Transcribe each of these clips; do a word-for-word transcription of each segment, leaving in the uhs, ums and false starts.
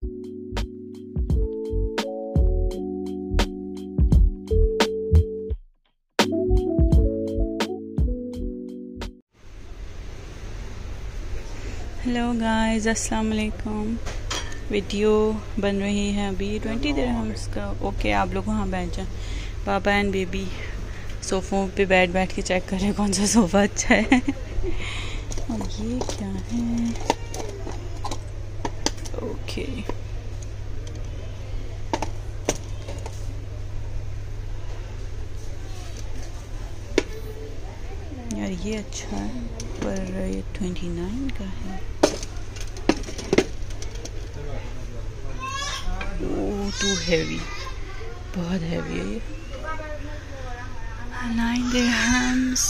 Hello guys, अस्सलाम वालेकुम। Video बन रही है अभी ट्वेंटी दिरहम्स का। ओके, आप लोग वहाँ बैठ जाएं। पापा एंड बेबी सोफ़ों पे बैठ बैठ के चेक कर रहे हैं कौन सा सोफ़ा अच्छा है। और ये क्या है? ओके, यार ये अच्छा है, पर ये ट्वेंटी नाइन का है। ओह, टू हैवी, बहुत हैवी है ये। Nine dirhams.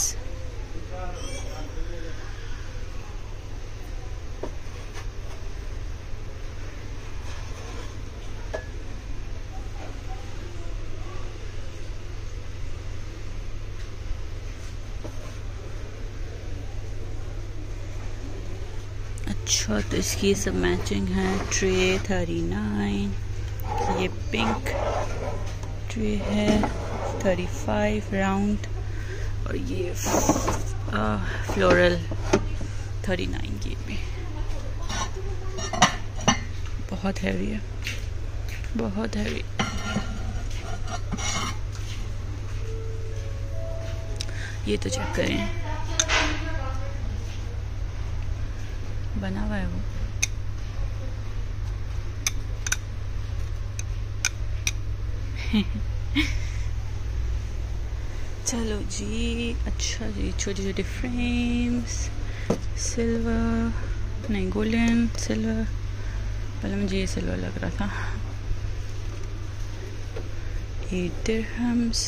अच्छा, तो इसकी सब मैचिंग है। ट्रे थर्टी नाइन, ये पिंक ट्रे है थर्टी फाइव राउंड, और ये फ्लोरल थर्टी नाइन की भी। बहुत हैवी है, बहुत हैवी। ये तो चेक करें, बना हुआ है वो। चलो जी, अच्छा जी। छोटे छोटे फ्रेम्स, सिल्वर नहीं गोल्डन सिल्वर, पहले मुझे ये सिल्वर लग रहा था। Eight dirhams.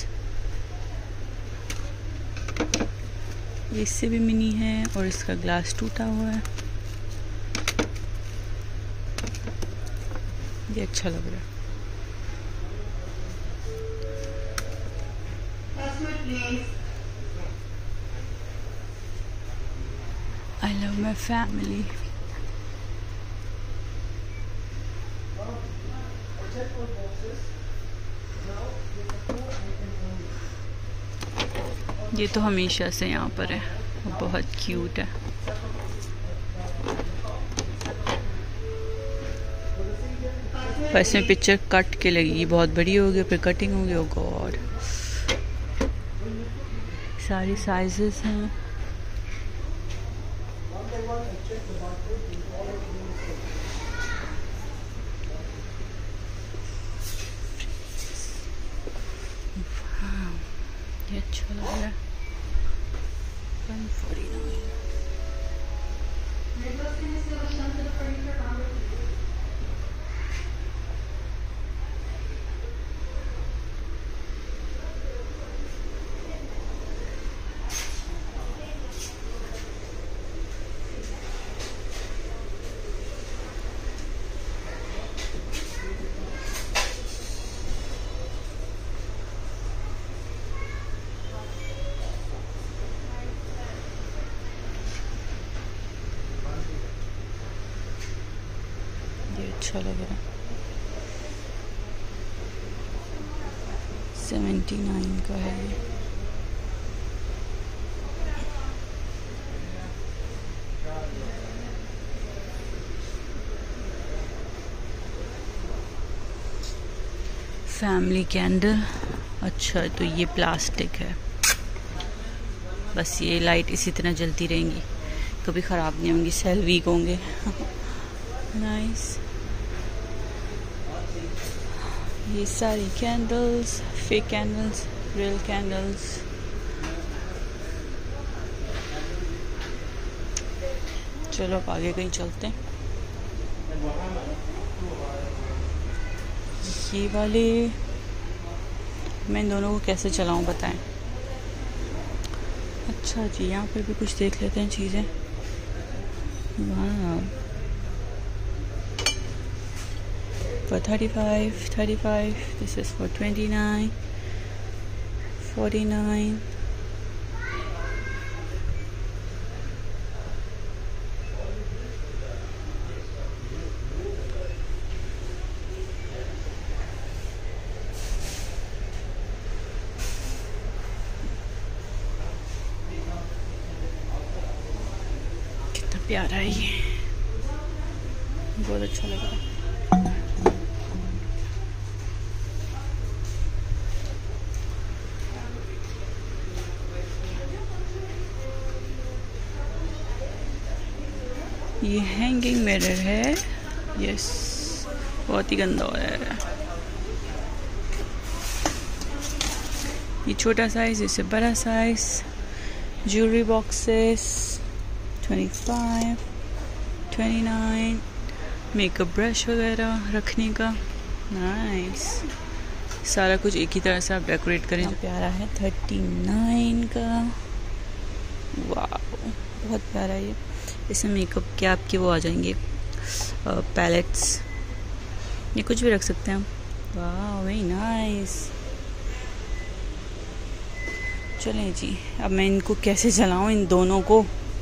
ये इससे भी मिनी है और इसका ग्लास टूटा हुआ है। ये अच्छा लग रहा है। I love my family. ये तो हमेशा से यहाँ पर है, बहुत क्यूट है। बस में पिक्चर कट के लगेगी, बहुत बड़ी होगी, फिर कटिंग होगी। ओ गॉड, सारी साइजेस हैं। ये अच्छा लग रहा है। One forty nine. अच्छा लग रहा है। सेवेंटी नाइन का है ये। Family candle. अच्छा, तो ये प्लास्टिक है, बस ये लाइट इसी तरह जलती रहेंगी, कभी ख़राब नहीं होंगी, सेल वीक होंगे। नाइस। ये सारी candles, fake candles, real candles. चलो अब आगे कहीं चलते हैं। ये वाले मैं इन दोनों को कैसे चलाऊं बताएं। अच्छा जी, यहाँ पे भी कुछ देख लेते हैं चीज़ें। वाह, for thirty-five, thirty-five. This is for twenty-nine, forty-nine. प्यारा है ये, बहुत अच्छा लग रहा है। ये हैंगिंग मिरर है, यस, बहुत ही गंदा हो रहा है। ये छोटा साइज, इससे बड़ा size. Jewellery boxes twenty five, twenty nine, makeup brush वगैरह रखने का, नाइस। सारा कुछ एक ही तरह से आप डेकोरेट करें, प्यारा है। थर्टी नाइन का, वाह बहुत प्यारा है ये। इसमें मेकअप के आपके वो आ जाएंगे पैलेट्स, ये कुछ भी रख सकते हैं हम। वाह वेरी नाइस। चलें जी, अब मैं इनको कैसे चलाऊं इन दोनों को।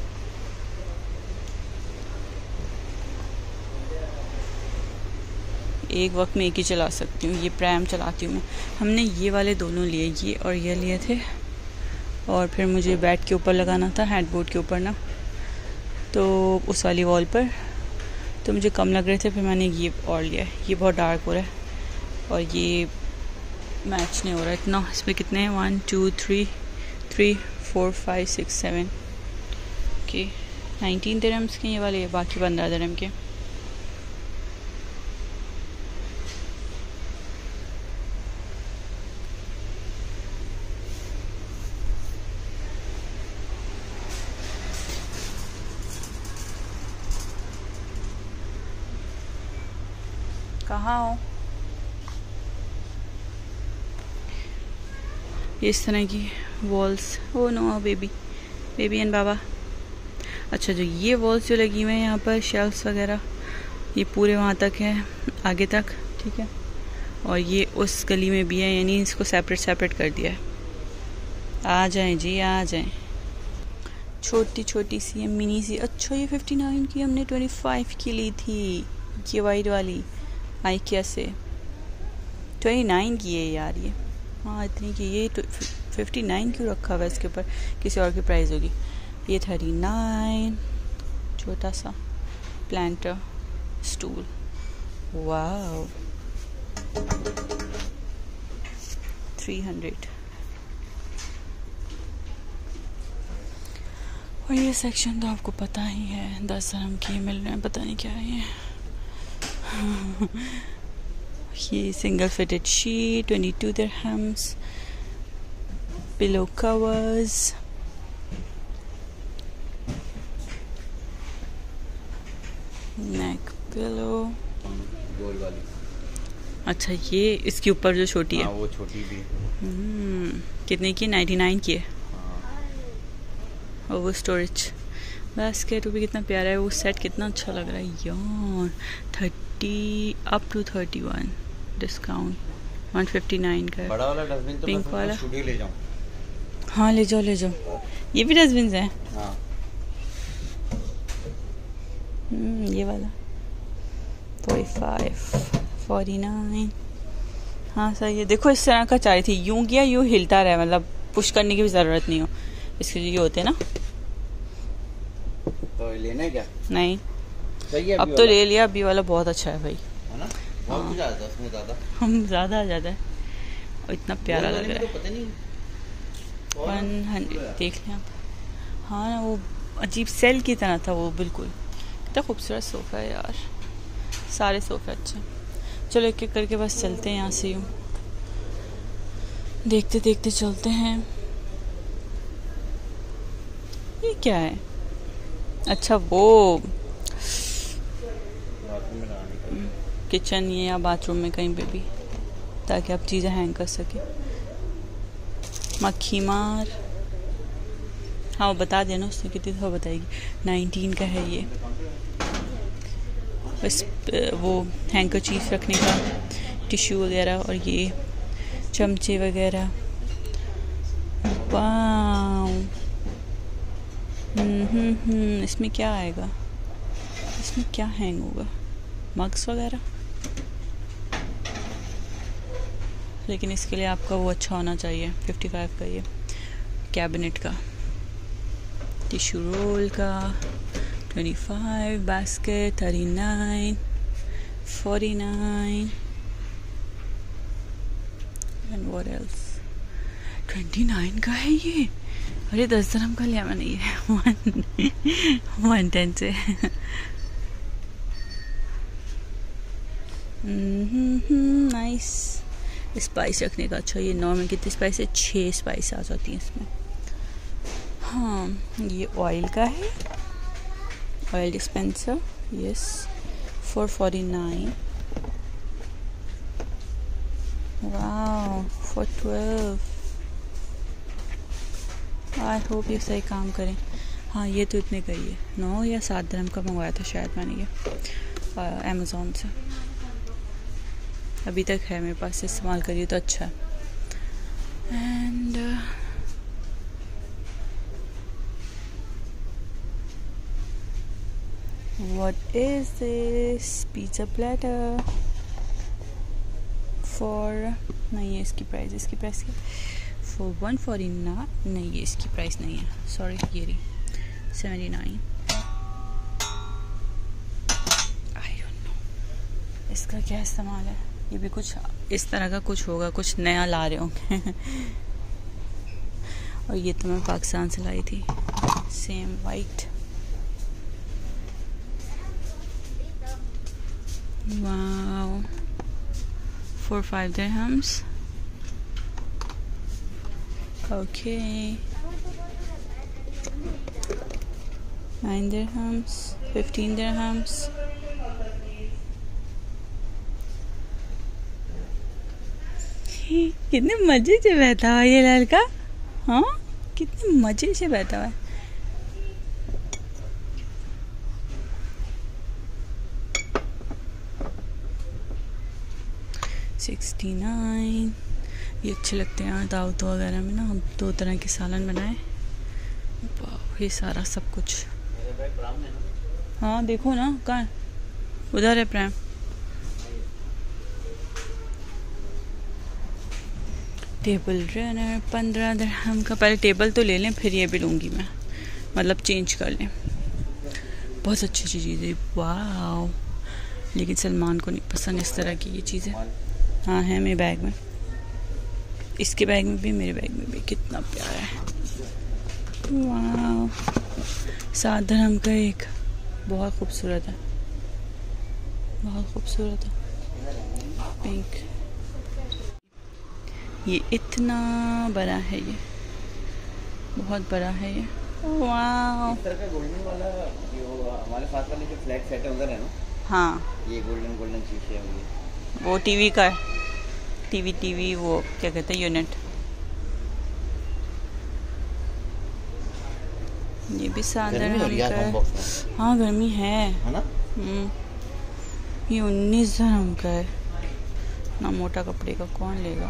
एक वक्त में एक ही चला सकती हूँ, ये प्राइम चलाती हूँ मैं। हमने ये वाले दोनों लिए, ये और ये लिए थे, और फिर मुझे बेड के ऊपर लगाना था, हेडबोर्ड के ऊपर ना, तो उस वाली वॉल पर तो मुझे कम लग रहे थे, फिर मैंने ये और लिया। ये बहुत डार्क हो रहा है और ये मैच नहीं हो रहा इतना। इसमें कितने हैं, one two three three four five six seven, okay. Nineteen dirhams के ये वाले, बाकी पंद्रह दिरहम के। कहाँ हो? इस तरह की walls, oh no baby, baby and बाबा। अच्छा, जो ये वॉल्स जो लगी हुई हैं यहाँ पर, शेल्फ्स वगैरह, ये पूरे वहाँ तक है, आगे तक, ठीक है। और ये उस गली में भी है, यानी इसको सेपरेट सेपरेट कर दिया है। आ जाएं जी, आ जाएं। छोटी छोटी सी है, मिनी सी। अच्छा, ये फिफ्टी नाइन की हमने ट्वेंटी फाइव की ली थी, ये वाइट वाली आइकिया से। ट्वेंटी नाइन की है यार ये, हाँ इतनी की। ये फिफ्टी नाइन क्यों रखा हुआ है इसके ऊपर, किसी और की प्राइस होगी। ये थर्टी नाइन, छोटा सा planter stool, wow, three hundred. और ये सेक्शन तो आपको पता ही है, दस दिरहम की मिल रहे हैं, पता नहीं क्या है ये। ये single fitted sheet, twenty two dirhams. Pillow covers, neck pillow, गोल वाली। अच्छा, ये इसके ऊपर जो छोटी है, वो छोटी भी। हम्म, कितने की? नाइन्टी नाइन की है। और वो स्टोरेज बास्केट भी कितना प्यारा है, वो सेट कितना अच्छा लग रहा है यार। Thirty up to thirty one discount, one fifty nine का है। बड़ा वाला डस्टबिन तो पिंक वाला स्टूडियो ले जाऊं? हाँ ले जाओ ले जाओ, ये भी डस्टबिन हैं। हाँ। हम्म, ये वाला फोर्टी फाइव, फोर्टी नाइन। हाँ सही है। देखो इस तरह का चाहिए थी, यूं किया यूं हिलता रहे, मतलब पुश करने की भी ज़रूरत नहीं हो। इसके ये होते हैं ना। तो लेना क्या? नहीं, सही है, अब तो ले लिया। अभी वाला बहुत अच्छा है भाई, है ना? बहुत कुछ आता है उसमें, ज़्यादा हम ज़्यादा आ जाता है और इतना प्यारा लग रहा है। पता नहीं वन हंड्रेड देख लें आप। हाँ ना, वो अजीब सेल की तरह था वो, बिल्कुल। कितना खूबसूरत सोफ़ा है यार, सारे सोफ़े अच्छे। चलो एक एक करके बस चलते हैं यहाँ से, यूँ देखते देखते चलते हैं। ये क्या है? अच्छा, वो किचन ये या बाथरूम में कहीं पे भी, ताकि आप चीज़ें हैंग कर सकें। मक्खी मार, हाँ वो बता देना, उसने कितनी दफ़ा बताएगी। नाइनटीन का है ये। बस वो हैंकरचीफ रखने का, टिश्यू वगैरह, और ये चमचे वगैरह। वाह, हम्म, इसमें क्या आएगा? इसमें क्या हैंग होगा? मग्स वगैरह। लेकिन इसके लिए आपका वो अच्छा होना चाहिए, फिफ्टी फाइव का ये कैबिनेट का। टिश्यू रोल का twenty-five, basket thirty-nine, forty-nine, and what else? twenty-nine का है ये. अरे दस दरम का लिया मैंने ये. वन वन टेन से. नाइस. स्पाइस रखने का अच्छा. ये नॉर्मल कितनी स्पाइस है? छः स्पाइस आ जाती हैं इसमें. हाँ, ये ऑयल का है. Oil dispenser. Yes, four forty nine. Wow, four twelve. I hope ये सही काम करें. हाँ, ये तो इतने का ही है. नौ या सात दरम का मंगवाया था शायद मैंने ये अमेज़ोन से. अभी तक है मेरे पास, इस्तेमाल करिए तो अच्छा है. And what is this? Pizza platter for, नहीं है इसकी प्राइस. इसकी प्राइस क्या? For one forty nine. नहीं, ये इसकी प्राइस नहीं है. सॉरी, ये रही seventy nine. I don't know इसका क्या इस्तेमाल है. ये भी कुछ इस तरह का कुछ होगा, कुछ नया ला रहे होंगे. और ये तो मैं पाकिस्तान से लाई थी, same white. Wow, four five dirhams. Okay, nine dirhams, fifteen dirhams. कितने मजे से बैठा हुआ ये लड़का. हाँ, कितने मजे से बैठा हुआ है. Sixty nine. ये अच्छे लगते हैं दावत वगैरह में ना. हम दो तरह के सालन बनाए. ये सारा सब कुछ. हाँ देखो ना, कहाँ उधर है प्रेम. टेबल रनर पंद्रह दिरहम का. पहले टेबल तो ले लें, फिर ये भी लूँगी मैं, मतलब चेंज कर लें. बहुत अच्छी अच्छी चीज़ें. वाह, लेकिन सलमान को नहीं पसंद इस तरह की ये चीज़ें. हाँ, है मेरे बैग में. इसके बैग में भी, मेरे बैग में भी. कितना प्यारा है. वाह, सात दिरहम का एक. बहुत खूबसूरत है, बहुत खूबसूरत है. पिंक. ये इतना बड़ा है, ये बहुत बड़ा है ये. वाह, इस तरह का गोल्डन वाला जो हमारे साथ वाले जो फ्लैग सेट है उधर है ना. हाँ, ये गोल्डन गोल्डन शीशे है. वो टीवी का है. टीवी टीवी वो क्या कहते हैं, यूनिट. ये भी साधारण का. हाँ, गर्मी है, है ना. हम्म. ये उन्नीस दिरहम का है. ना मोटा कपड़े का कौन लेगा.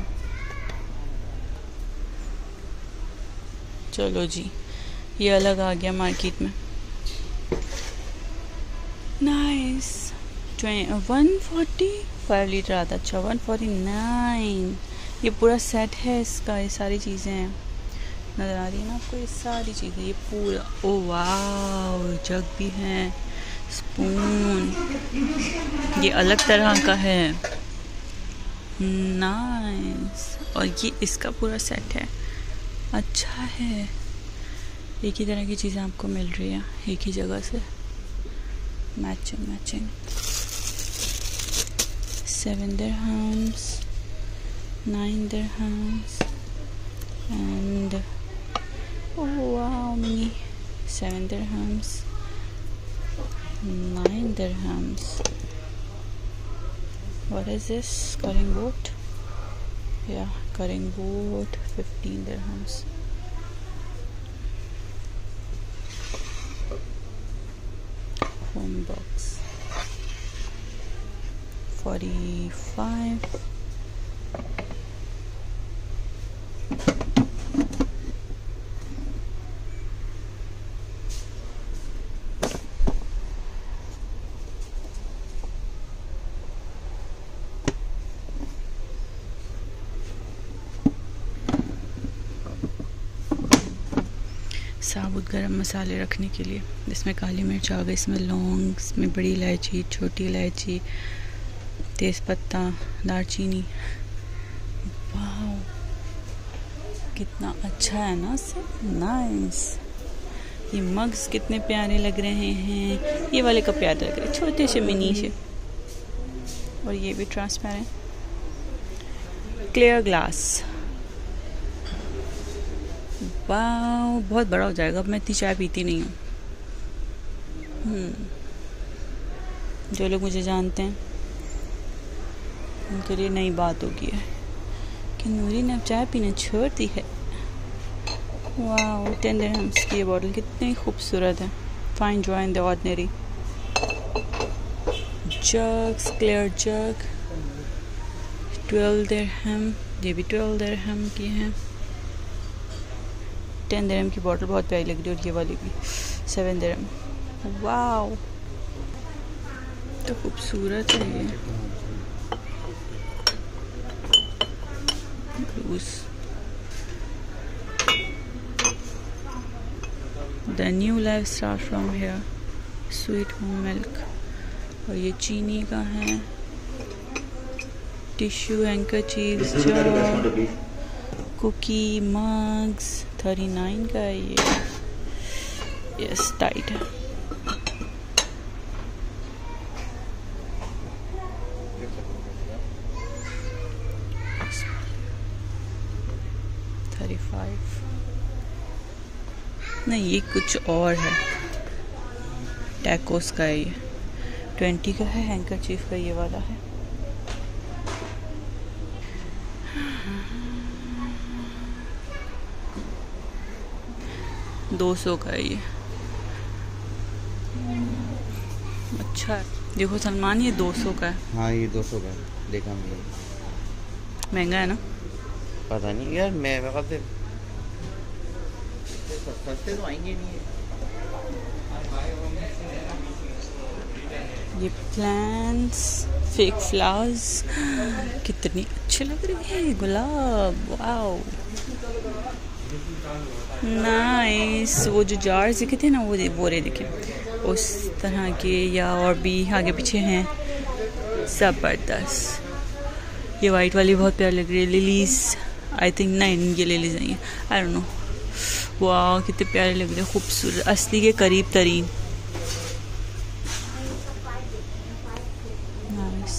चलो जी, ये अलग आ गया मार्केट में. Nice. One forty five litre आता. अच्छा, वन फोर्टी नाइन. ये पूरा सेट है इसका. ये सारी चीज़ें हैं, नज़र आ रही है ना आपको. ये सारी चीज़ें, ये पूरा. ओ वाह, जग भी है, स्पून. ये अलग तरह का है. नाइस. और ये इसका पूरा सेट है. अच्छा है, एक ही तरह की चीज़ें आपको मिल रही है एक ही जगह से. Matching matching. Seven dirhams, nine dirhams, and wow mini. Seven dirhams, nine dirhams. What is this? Cutting board? Yeah, cutting board. Fifteen dirhams. Home box. Forty-five. साबुत गरम मसाले रखने के लिए, इसमें काली मिर्च आ गई, इसमें लौंग, इसमें बड़ी इलायची, छोटी इलायची, तेज़पत्ता, दालचीनी। वाह कितना अच्छा है ना सब, नाइस। ये मग्स कितने प्यारे लग रहे हैं, ये वाले का प्यारे लग रहे हैं, छोटे से मिनी से। और ये भी ट्रांसपेरेंट क्लियर ग्लास। वाह बहुत बड़ा हो जाएगा, अब मैं इतनी चाय पीती नहीं हूँ। जो लोग मुझे जानते हैं उनके लिए नई बात होगी है कि नूरी ने अब चाय पीना छोड़ दी है। वाह टेन दिरहम्स की ये बॉटल कितनी खूबसूरत है। Find joy in the ordinary. Jugs, clear jug twelve dirham, ये भी ट्वेल्व दिरहम की है। टेन दिरहम की बॉटल बहुत प्यारी लग रही है, और ये वाली भी सेवन दिरहम। वाह तो खूबसूरत है ये। The new life start from here, sweet home milk. और ये चीनी का है। Tissue, handkerchiefs, jug, cookie, mugs, thirty nine का है ये। यस टाइट है। थर्टी फाइव नहीं, ये कुछ और है, टैकोस का है ये। ट्वेंटी का है। हैंकरचीफ का ये वाला है। दो सौ का है ये। अच्छा है। देखो सलमान, ये दो सौ का है। हाँ ये दो सौ का है, देखा मैंने। महंगा है ना? पता नहीं यार, मैं वक्त सस्ते तो आएंगे नहीं है। ये प्लांट्स, फेक फ्लावर्स कितनी अच्छे लग रही है। गुलाब, वाओ नाइस। वो जो जार्स दिखे थे ना, वो बोरे दिखे उस तरह के, या और भी आगे पीछे हैं। ज़बरदस्त। ये वाइट वाली बहुत प्यारी लग रही है। लिलीज आई थिंक, नहीं ये लिलीज नहीं है, आई डोंट नो। वाह कितने प्यारे लग रहे हैं, खूबसूरत, असली के करीब तरीन। नाइस।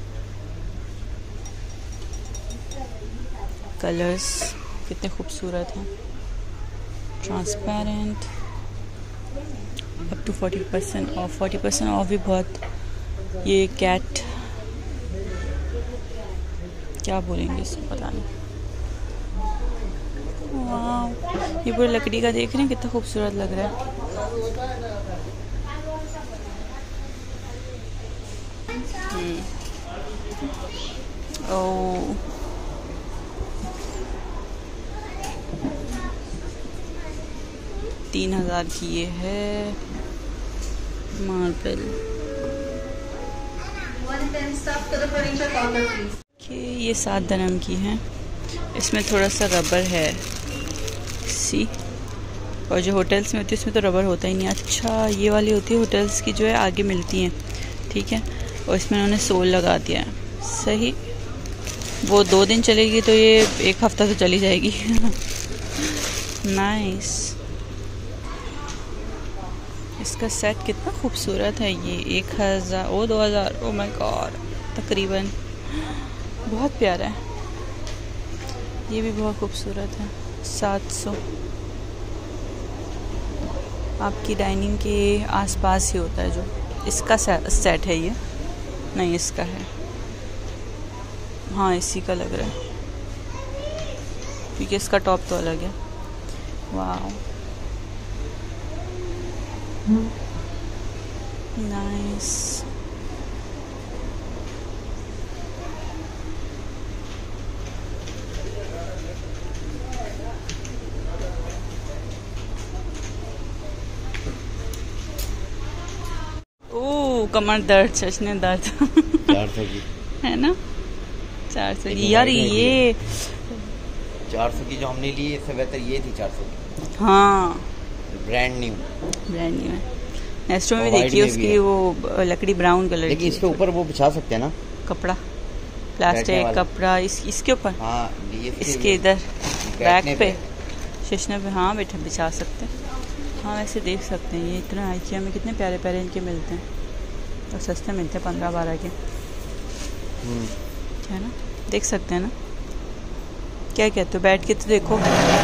कलर्स कितने खूबसूरत हैं। Transparent, up to forty percent off. Forty percent off भी बहुत। ये कैट, क्या बोलेंगे इसको, पता नहीं। वाह ये पूरी लकड़ी का देख रहे हैं, कितना खूबसूरत लग रहा है। ओ तीन हजार की ये है मार्बल। ये सात दिरहम की है। इसमें थोड़ा सा रबर है, सी। और जो होटल्स में होती है उसमें तो रबर होता ही नहीं। अच्छा ये वाली होती है होटल्स की, जो है आगे मिलती हैं, ठीक है। और इसमें उन्होंने सोल लगा दिया है, सही। वो दो दिन चलेगी तो ये एक हफ्ता तो चली जाएगी। नाइस। इसका सेट कितना खूबसूरत है। ये एक हज़ार ओ दो हज़ार ओ माय गॉड तकरीबन। बहुत प्यारा है। ये भी बहुत खूबसूरत है। सात सौ। आपकी डाइनिंग के आसपास ही होता है जो। इसका सेट है ये, नहीं इसका है, हाँ इसी का लग रहा है, क्योंकि इसका टॉप तो अलग है। वाह नाइस। ओ कमर दर्द, सचने दर्द। चार सौ की है ना, चार सौ की यार। ये चार सौ की जो हमने ली, इससे बेहतर ये थी चार सौ की। हाँ ब्रांड न्यू ब्रांड न्यू है। नेस्टो में भी और white देखिए में भी उसकी है। वो लकड़ी ब्राउन कलर की। लेकिन इसके ऊपर वो बिछा सकते हैं ना, कपड़ा, बैठने प्लास्टिक वाला। कपड़ा इस इसके ऊपर, हाँ ये इसके इधर बैक बैठने पे शेषने पे हाँ बैठा बिछा सकते हैं। हाँ वैसे देख सकते हैं ये इतना आइकिया में कितने प्यारे प्यारे इनके मिलते हैं और सस्ते मिलते हैं, पंद्रह बारह के हम्म, है ना। देख सकते हैं ना, क्या कहते हो, बैठ के तो देखो।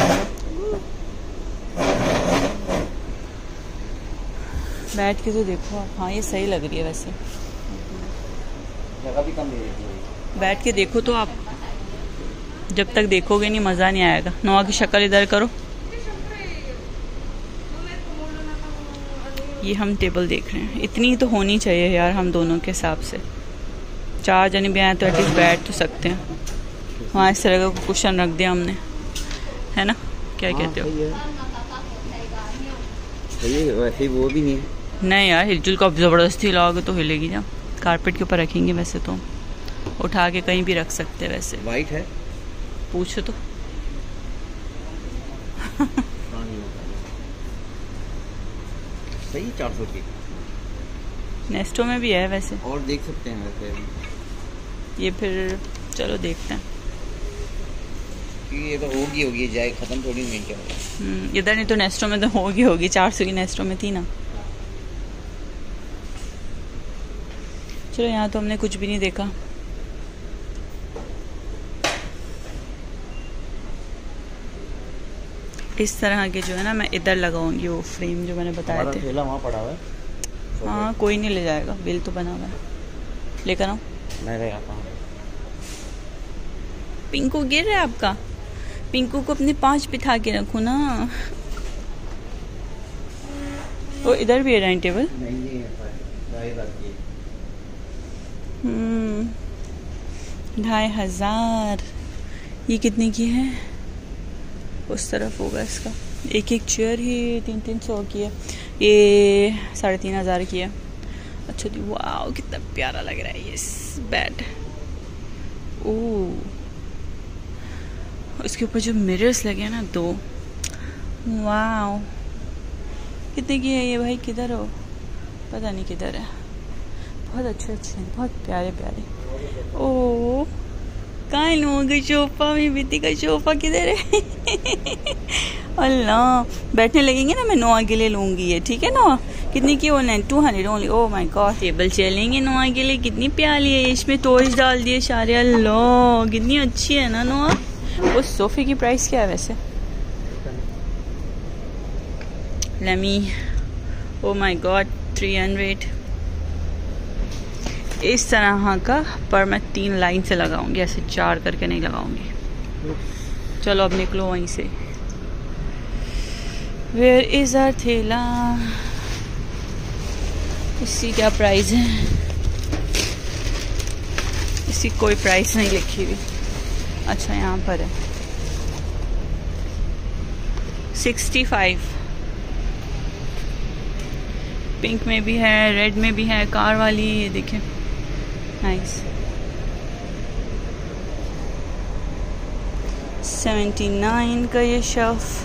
बैठ के तो देखो आप। हाँ ये सही लग रही है वैसे, जगह भी कम दे देती है। बैठ के देखो तो आप, जब तक देखोगे नहीं मज़ा नहीं आएगा। नोआ की शक्ल इधर करो। ये हम टेबल देख रहे हैं, इतनी तो होनी चाहिए यार हम दोनों के हिसाब से। चार जने भी आए तो एटलीस्ट बैठ तो सकते हैं। वहाँ इस तरह का कुशन रख दिया हमने, है ना, क्या हाँ, कहते हो। सही है। सही है, वैसे वो भी नहीं है। नहीं यार हिलजुल को अब ज़बरदस्ती हिलाओगे तो हिलेगी ना। कारपेट के ऊपर रखेंगे वैसे तो, उठा के कहीं भी रख सकते हैं वैसे। वाइट है, पूछो तो। सही चार सौ की। नेस्टो में भी है वैसे। और देख सकते हैं वैसे ये फिर चलो देखते हैं। कि ये तो होगी होगी जाए, खत्म थोड़ी नहीं क्या होगा। हम्म, इधर नहीं तो नेस्टो में तो होगी होगी। चार सौ की नेस्टो में थी ना। चलो यहाँ तो हमने कुछ भी नहीं देखा। इस तरह के जो है ना मैं इधर लगाऊंगी वो फ्रेम जो मैंने बताए हमारा थे। ठेला वहाँ पड़ा हुआ है। हाँ कोई नहीं ले जाएगा, बिल तो बना हुआ है, लेकर आओ। मैं ले आता हूँ। पिंकू गिर रहा है आपका। पिंकू को अपने पाँच बिठा के रखो ना। वो इधर भी है डाइनिंग टेबल। नहीं नहीं है, ढाई हज़ार की। हम्म, ढाई हजार। ये कितने की है, उस तरफ होगा इसका। एक एक चेयर ही तीन तीन सौ की है, ये साढ़े तीन हजार की है। अच्छा जी, वाह कितना प्यारा लग रहा है ये बेड। ओह इसके ऊपर जो मिरर्स लगे हैं ना दो, वाह कितने की है ये भाई, किधर हो, पता नहीं किधर है। बहुत अच्छे अच्छे हैं, बहुत प्यारे प्यारे। ओ कहाँ लोगों का सोफा, मेरी बेटी का सोफा किधर है। अल्लाह बैठने लगेंगे ना, मैं नोआ के लिए लूँगी ये, ठीक है ना। कितनी की वो two hundred only. Oh my god, table चलेंगे नोआ के लिए, कितनी प्यारी है। इसमें टॉयज डाल दिए सारे। अल्लाह कितनी अच्छी है ना नोआ। उस सोफे की प्राइस क्या है वैसे, let me. Oh my god three hundred. इस तरह का पर मैं तीन लाइन से लगाऊंगी, ऐसे चार करके नहीं लगाऊंगी। चलो अब निकलो वहीं से। वेयर इज आवर थैला। इसकी क्या प्राइस है, इसकी कोई प्राइस नहीं लिखी हुई। अच्छा यहाँ पर है सिक्सटी फाइव। पिंक में भी है, रेड में भी है, कार वाली। ये देखिए नाइस। सेवेंटी नाइन का ये shelf.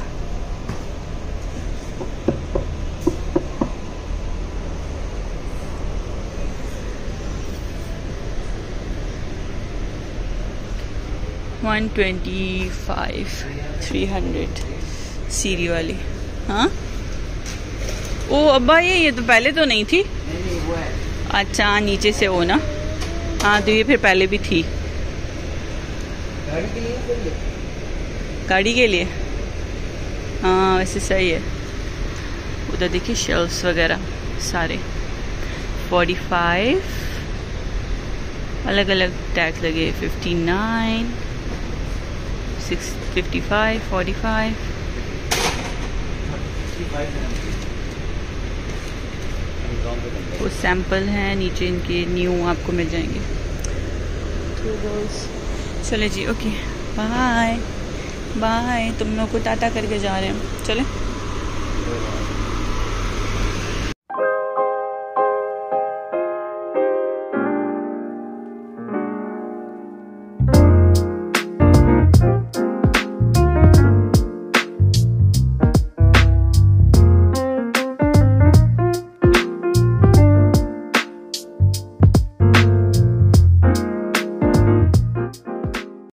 One twenty five, three hundred series वाली। हाँ ओ अब्बा ये ये तो पहले तो नहीं थी। नहीं नहीं वो है। अच्छा नीचे से वो ना, हाँ तो ये फिर पहले भी थी। गाड़ी के लिए सही है। गाड़ी के लिए हाँ वैसे सही है। उधर देखिए शेल्फ्स वगैरह सारे फोर्टी फाइव, अलग अलग टैग लगे। Fifty nine, six fifty five, forty five. वो सैंपल हैं, नीचे इनके न्यू आपको मिल जाएंगे। चले जी, ओके बाय बाय। तुम लोग को टाटा करके जा रहे हैं, चले।